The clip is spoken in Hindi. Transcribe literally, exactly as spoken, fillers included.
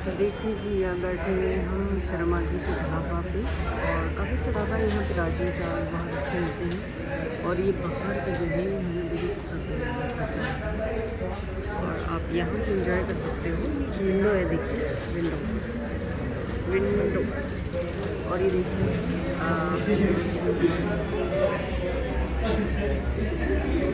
देखिए जी, यहाँ बैठे हुए हैं हम शर्मा जी के ढाबा पे और काफ़ी अच्छा ढाबा है। यहाँ पे राजमा चावल बहुत अच्छे मिलते हैं और ये बाहर का जो व्यू है देखिए कितना जबरदस्त है। और आप यहाँ से एंजॉय कर सकते हो। विंडो है, देखिए विंडो विंडो और ये देखिए